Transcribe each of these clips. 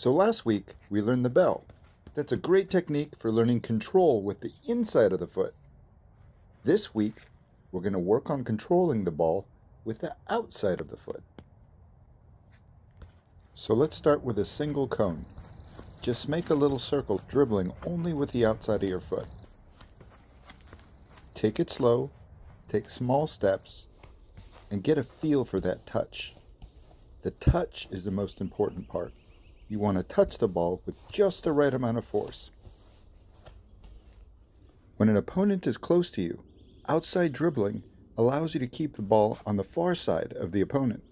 So last week, we learned the bell. That's a great technique for learning control with the inside of the foot. This week, we're going to work on controlling the ball with the outside of the foot. So let's start with a single cone. Just make a little circle dribbling only with the outside of your foot. Take it slow, take small steps, and get a feel for that touch. The touch is the most important part. You want to touch the ball with just the right amount of force. When an opponent is close to you, outside dribbling allows you to keep the ball on the far side of the opponent.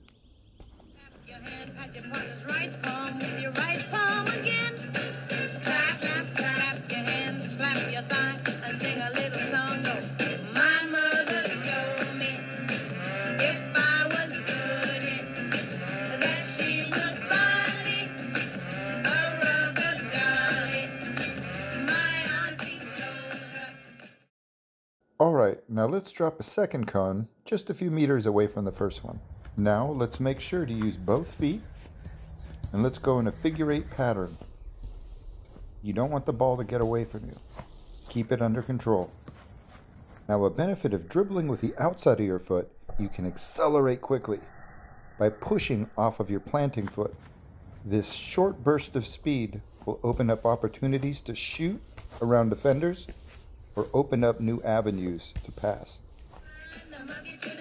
Alright, now let's drop a second cone just a few meters away from the first one. Now let's make sure to use both feet and let's go in a figure 8 pattern. You don't want the ball to get away from you. Keep it under control. Now a benefit of dribbling with the outside of your foot, you can accelerate quickly by pushing off of your planting foot. This short burst of speed will open up opportunities to shoot around defenders or open up new avenues to pass.